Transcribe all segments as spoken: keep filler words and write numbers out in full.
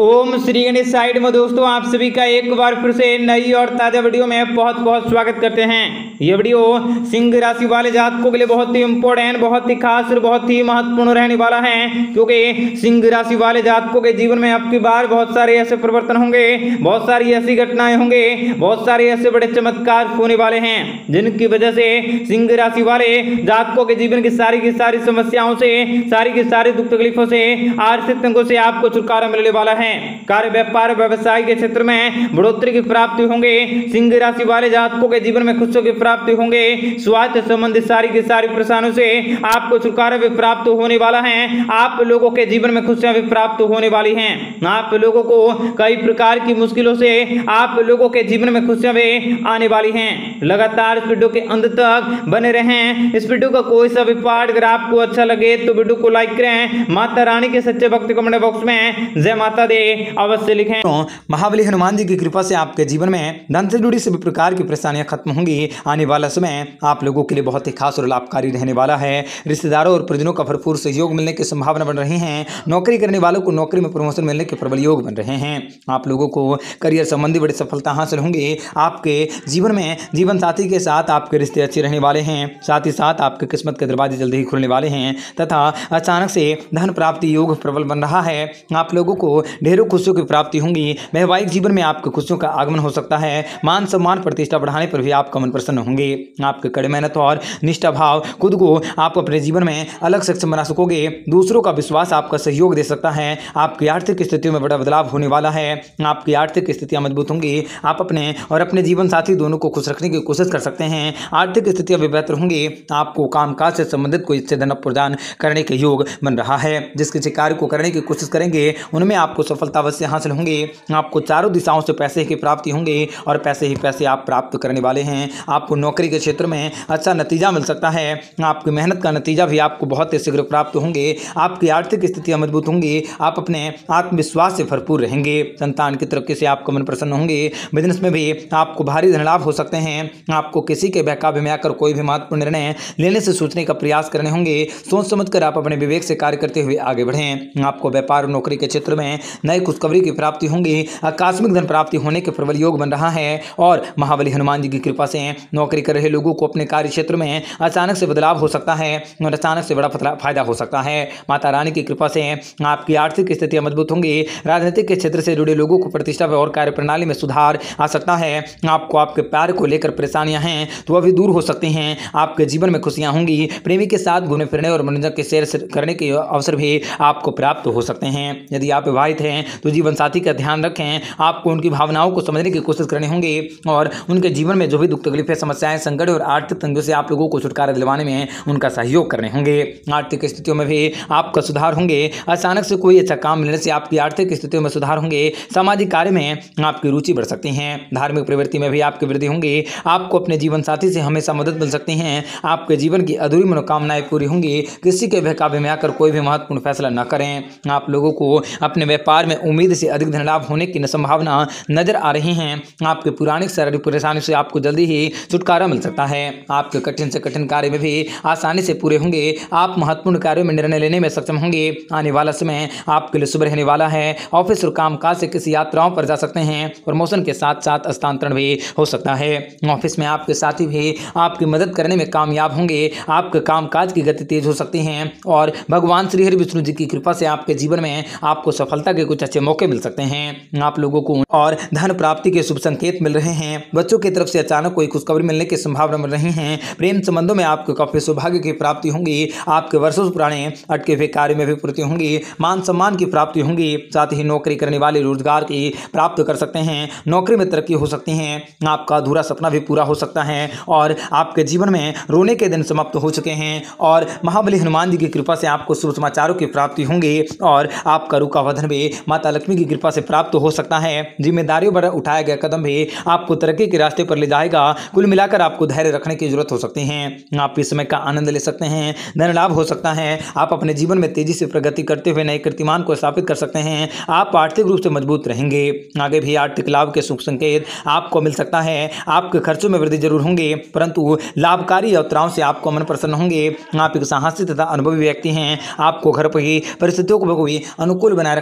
ओम Shri Ganesh side में दोस्तों आप सभी का एक बार फिर से नई और ताजा वीडियो में बहुत बहुत स्वागत करते हैं। ये वीडियो सिंह राशि वाले जातकों के लिए बहुत ही इंपॉर्टेंट, बहुत ही खास और बहुत ही महत्वपूर्ण रहने वाला है, क्योंकि सिंह राशि वाले जातकों के जीवन में आपकी बार बहुत सारे ऐसे परिवर्तन होंगे, बहुत सारी ऐसी घटनाएं होंगे, बहुत सारे ऐसे बड़े चमत्कार होने वाले हैं जिनकी वजह से सिंह राशि वाले जातकों के जीवन की सारी की सारी समस्याओं से, सारी की सारी दुख तकलीफों से, आर्थिक तंगों से आपको छुटकारा मिलने वाला है। कार्य व्यापार व्यवसाय के क्षेत्र में बढ़ोतरी की प्राप्ति होंगे। सिंह राशि वाले जातकों के जीवन में खुशियों की प्राप्ति होंगे। स्वास्थ्य संबंधित सारी की सारी परेशानियों से आपको छुटकारा भी प्राप्त होने वाला है। आप लोगों के जीवन में खुशियां भी प्राप्त होने वाली हैं। आप लोगों को कई प्रकार की मुश्किलों से आप लोगों के जीवन में खुशियां भी आने वाली हैं। लगातार इस वीडियो के अंत तक बने रहें। इस वीडियो का कोई सा भी पार्ट अगर आपको अच्छा लगे तो वीडियो को लाइक करें। माता रानी के सच्चे भक्त कमेंट बॉक्स में जय माता दे अवश्य लिखें। तो महाबली हनुमान जी की कृपा से आपके जीवन में धन से जुड़ी सभी प्रकार की परेशानियां खत्म होंगी। आने वाला समय आप लोगों के लिए बहुत ही खास और लाभकारी रहने वाला है। रिश्तेदारों और परिजनों का भरपूर सहयोग मिलने की संभावना बन रही है। नौकरी करने वालों को नौकरी में प्रमोशन मिलने के प्रबल योग बन रहे हैं। आप लोगों को करियर संबंधी बड़ी सफलता हासिल होंगी। आपके जीवन में जीवन साथी के साथ आपके रिश्ते अच्छे रहने वाले हैं। साथ ही साथ आपके किस्मत के दरवाजे जल्दी ही खुलने वाले हैं तथा अचानक से धन प्राप्ति योग प्रबल बन रहा है। आप लोगों को ढेरों खुशियों की प्राप्ति होंगी। वैवाहिक जीवन में आपके खुशियों का आगमन हो सकता है। मान सम्मान प्रतिष्ठा बढ़ाने पर भी आपका मन प्रसन्न होंगे। आपके कड़ी मेहनत और निष्ठा भाव खुद को आप अपने जीवन में अलग सक्षम बना सकोगे। दूसरों का विश्वास आपका सहयोग दे सकता है। आपकी आर्थिक स्थितियों में बड़ा बदलाव होने वाला है। आपकी आर्थिक स्थितियां मजबूत होंगी। आप अपने और अपने जीवन साथी दोनों को खुश रखने की कोशिश कर सकते हैं। आर्थिक स्थितियां भी बेहतर होंगी। आपको कामकाज से संबंधित कोई इससे धन प्रदान करने के योग बन रहा है। जिस किसी कार्य को करने की कोशिश करेंगे उनमें आपको सफलता अवश्य हासिल होंगे। आपको चारों दिशाओं से पैसे की प्राप्ति होंगे और पैसे ही पैसे आप प्राप्त करने वाले हैं। आपको नौकरी के क्षेत्र में अच्छा नतीजा मिल सकता है। आपकी मेहनत का नतीजा भी आपको बहुत ही शीघ्र प्राप्त होंगे। आपकी आर्थिक स्थितियां मजबूत होंगी। आप अपने आत्मविश्वास से भरपूर रहेंगे। संतान की तरफ से आपका मन प्रसन्न होंगे। बिजनेस में भी आपको भारी धन लाभ हो सकते हैं। आपको किसी के बहकावे में आकर कोई भी महत्वपूर्ण निर्णय लेने से सोचने का प्रयास करने होंगे। सोच समझकर आप अपने विवेक से कार्य करते हुए आगे बढ़ें। आपको व्यापार और नौकरी के क्षेत्र में नई खुशखबरी की प्राप्ति होंगी। आकस्मिक धन प्राप्ति होने के प्रबल योग बन रहा है और महाबली हनुमान जी की कृपा से नौकरी कर रहे लोगों को अपने कार्य क्षेत्र में अचानक से बदलाव हो सकता है और अचानक से बड़ा फायदा हो सकता है। माता रानी की कृपा से आपकी आर्थिक स्थितियां मजबूत होंगी। राजनीतिक के क्षेत्र से जुड़े लोगों को प्रतिष्ठा और कार्य प्रणाली में सुधार आ सकता है। आपको आपके प्यार को लेकर परेशानियां हैं तो वह भी दूर हो सकती हैं। आपके जीवन में खुशियां होंगी। प्रेमी के साथ घूमने फिरने और मनोरंजन के शेयर करने के अवसर भी आपको प्राप्त हो सकते हैं। यदि आप विवाहित हैं तो जीवन साथी का ध्यान रखें। आपको उनकी भावनाओं को समझने की कोशिश करनी होगी और उनके जीवन में जो भी दुख तकलीफें, समस्याएं, संकट और आर्थिक तंगियों से आप लोगों को छुटकारा दिलवाने में उनका सहयोग करने होंगे। आर्थिक स्थितियों में भी आपका सुधार होंगे। अचानक से कोई अच्छा काम मिलने से आपकी आर्थिक स्थितियों में सुधार होंगे। सामाजिक कार्य में आपकी रुचि बढ़ सकती है। धार्मिक प्रवृत्ति में भी आपकी वृद्धि होंगी। आपको अपने जीवन साथी से हमेशा मदद मिल सकती है। आपके जीवन की अधूरी मनोकामनाएं पूरी होंगी। किसी के बहकावे में आकर कोई भी महत्वपूर्ण फैसला न करें। आप लोगों को अपने व्यापार में उम्मीद से अधिक धन लाभ होने की संभावना नजर आ रही है। आपके पुरानी शारीरिक परेशानी से आपको जल्दी ही छुटकारा मिल सकता है। आपके कठिन से कठिन कार्य में भी आसानी से पूरे होंगे। आप महत्वपूर्ण कार्यों में निर्णय लेने में सक्षम होंगे। आने वाला समय आपके लिए शुभ रहने वाला है। ऑफिस और कामकाज से किसी यात्राओं पर जा सकते हैं। प्रमोशन के साथ साथ स्थानांतरण भी हो सकता है। ऑफिस में आपके साथी भी आपकी मदद करने में कामयाब होंगे। आपके कामकाज की गति तेज हो सकती है और भगवान श्री हरि विष्णु जी की कृपा से आपके जीवन में आपको सफलता के कुछ अच्छे मौके मिल सकते हैं। आप लोगों को और धन प्राप्ति के शुभ संकेत मिल रहे हैं। बच्चों की तरफ से अचानक कोई खुशखबरी मिलने की संभावना मिल रही है। प्रेम संबंधों में आपको काफी सौभाग्य की प्राप्ति होंगी। आपके वर्षों पुराने अटके हुए कार्य में भी पूर्ति होंगी। मान सम्मान की प्राप्ति होंगी। साथ ही नौकरी करने वाले रोजगार की प्राप्त कर सकते हैं। नौकरी में तरक्की हो सकती है। आपका अधूरा सपना भी पूरा हो सकता है और आपके जीवन में रोने के दिन समाप्त हो चुके हैं और महाबली हनुमान जी की कृपा से आपको शुभ समाचारों की प्राप्ति होंगी और आपका रुका हुआ धन भी माता लक्ष्मी की कृपा से प्राप्त हो सकता है। जिम्मेदारियों पर उठाया गया कदम भी आपको तरक्की के रास्ते पर ले जाएगा। कुल मिलाकर आपको धैर्य रखने की जरूरत हो सकती है। आप इस समय का आनंद ले सकते हैं। धन लाभ हो सकता है। आप अपने जीवन में तेजी से प्रगति करते हुए नए कीर्तिमान को स्थापित कर सकते हैं। आप आर्थिक रूप से मजबूत रहेंगे। आगे भी आर्थिक लाभ के शुभ संकेत आपको मिल सकता है। आपके खर्चों में वृद्धि जरूर होंगे परंतु लाभकारी यात्राओं से आपको मन प्रसन्न होंगे। आप एक साहसी तथा अनुभवी व्यक्ति हैं। आपको घर पर ही परिस्थितियों को भी अनुकूल बनाए रखने में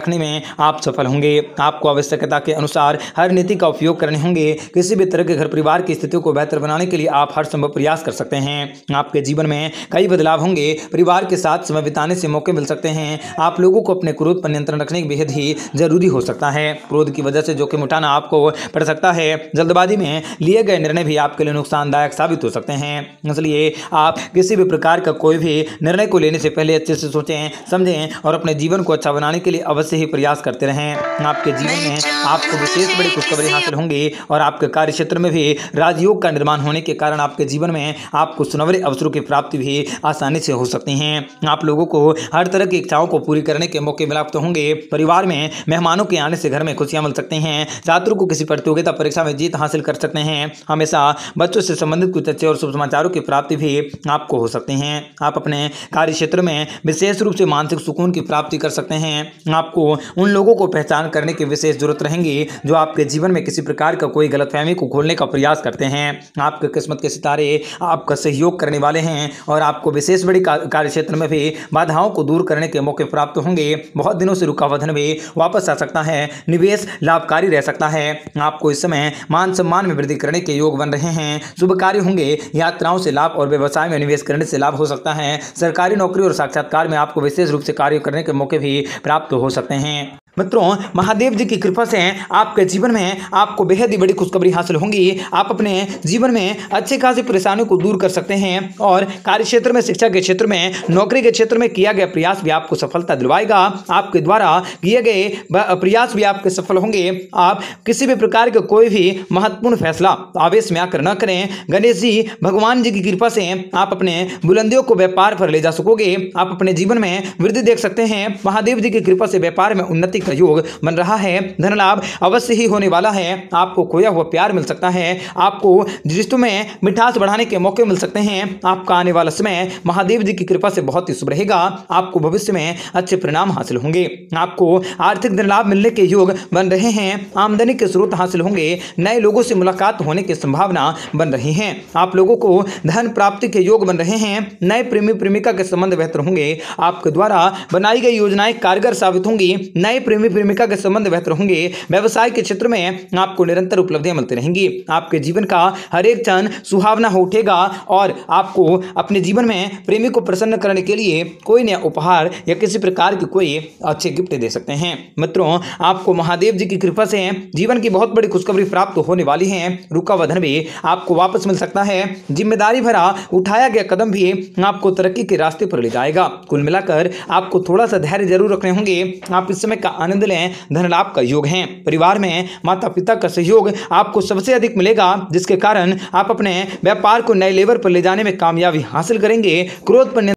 आप सफल होंगे। आपको आवश्यकता के अनुसार हर नीति का उपयोग करने होंगे। किसी भी तरह के घर परिवार की स्थितियों को बेहतर बनाने के लिए आप हर संभव प्रयास कर सकते हैं। आपके जीवन में कई बदलाव होंगे। परिवार के साथ समय बिताने से मौके मिल सकते हैं। आप लोगों को अपने क्रोध पर नियंत्रण रखने की बेहद ही जरूरी हो सकता है। क्रोध की वजह से जोखिम उठाना आपको पड़ सकता है। जल्दबाजी में लिए गए निर्णय भी आपके लिए नुकसानदायक साबित हो सकते हैं। इसलिए आप किसी भी प्रकार का कोई भी निर्णय को लेने से पहले अच्छे से सोचें, समझें और अपने जीवन को अच्छा बनाने के लिए अवश्य ही प्रयास करते रहें। आपके जीवन में आपको विशेष बड़ी खुशखबरी हासिल होंगी और आपके कार्य क्षेत्र में भी राजयोग का निर्माण होने के कारण आपके जीवन में आपको सुनहरे अवसरों की प्राप्ति भी आसानी से हो सकती हैं। आप लोगों को हर तरह की इच्छाओं को पूरी करने के मौके प्राप्त होंगे। परिवार में मेहमानों के आने से घर में खुशियां मिल सकती हैं। छात्रों को किसी प्रतियोगिता परीक्षा में जीत हासिल कर सकते हैं। हमेशा बच्चों से संबंधित कुछ अच्छे और शुभ समाचारों की प्राप्ति भी आपको हो सकती हैं। आप अपने कार्य क्षेत्र में विशेष रूप से मानसिक सुकून की प्राप्ति कर सकते हैं। आपको उन लोगों को पहचान करने की विशेष जरूरत रहेंगी जो आपके जीवन में किसी प्रकार का कोई गलतफहमी को खोलने का प्रयास करते हैं। आपके किस्मत के सितारे आपका सहयोग करने वाले हैं और आपको विशेष बड़ी कार्य क्षेत्र में भी बाधाओं को दूर करने के मौके प्राप्त होंगे। बहुत दिनों से रुका हुआ धन भी वापस आ सकता है। निवेश लाभकारी रह सकता है। आपको इस समय मान सम्मान में वृद्धि करने के योग बन रहे हैं। शुभ कार्य होंगे। यात्राओं से लाभ और व्यवसाय में निवेश करने से लाभ हो सकता है। सरकारी नौकरी और साक्षात्कार में आपको विशेष रूप से कार्य करने के मौके भी प्राप्त हो सकते हैं। मित्रों, महादेव जी की कृपा से आपके जीवन में आपको बेहद ही बड़ी खुशखबरी हासिल होंगी। आप अपने जीवन में अच्छे खासी परेशानियों को दूर कर सकते हैं और कार्य क्षेत्र में, शिक्षा के क्षेत्र में, नौकरी के क्षेत्र में किया गया प्रयास भी आपको सफलता दिलवाएगा। आपके द्वारा किए गए प्रयास भी आपके सफल होंगे। आप किसी भी प्रकार का कोई भी महत्वपूर्ण फैसला आवेश में आकर न करें। गणेश जी भगवान जी की कृपा से आप अपने बुलंदियों को व्यापार पर ले जा सकोगे। आप अपने जीवन में वृद्धि देख सकते हैं। महादेव जी की कृपा से व्यापार में उन्नति का योग बन रहा है। धन लाभ अवश्य ही होने वाला है। आपको खोया हुआ प्यार मिल सकता है। आपको रिश्तों में मिठास बढ़ाने के मौके मिल सकते हैं। आपका आने वाला समय महादेव जी की कृपा से बहुत ही शुभ रहेगा। आपको भविष्य में अच्छे परिणाम हासिल होंगे। आपको आर्थिक धन लाभ मिलने के योग बन रहे हैं। आमदनी के स्रोत हासिल होंगे। नए लोगों से मुलाकात होने की संभावना बन रही है। आप लोगों को धन प्राप्ति के योग बन रहे हैं। नए प्रेमी प्रेमिका के संबंध बेहतर होंगे। आपके द्वारा बनाई गई योजनाएं कारगर साबित होंगी। नए प्रेमी प्रेमिका के संबंध बेहतर होंगे। व्यवसाय के क्षेत्र में आपको निरंतर उपलब्धियां मिलती रहेंगी। आपके जीवन का हर एक क्षण सुहावना हो उठेगा और आपको अपने जीवन में प्रेमी को प्रसन्न करने के लिए कोई नया उपहार या किसी प्रकार की कोई अच्छे गिफ्ट दे सकते हैं। मित्रों, आपको महादेव जी की कृपा से जीवन की बहुत बड़ी खुशखबरी प्राप्त होने वाली है। रुका हुआ धन भी आपको वापस मिल सकता है। जिम्मेदारी भरा उठाया गया कदम भी आपको तरक्की के रास्ते पर ले जाएगा। कुल मिलाकर आपको थोड़ा सा धैर्य जरूर रखने होंगे। आप इस समय का आनंद लें। धन लाभ का योग है। परिवार में माता पिता का सहयोग आपको सबसे अधिक मिलेगा, जिसके कारण आप अपने व्यापार को नए लेवल पर ले जाने में कामयाबी हासिल करेंगे। क्रोध पर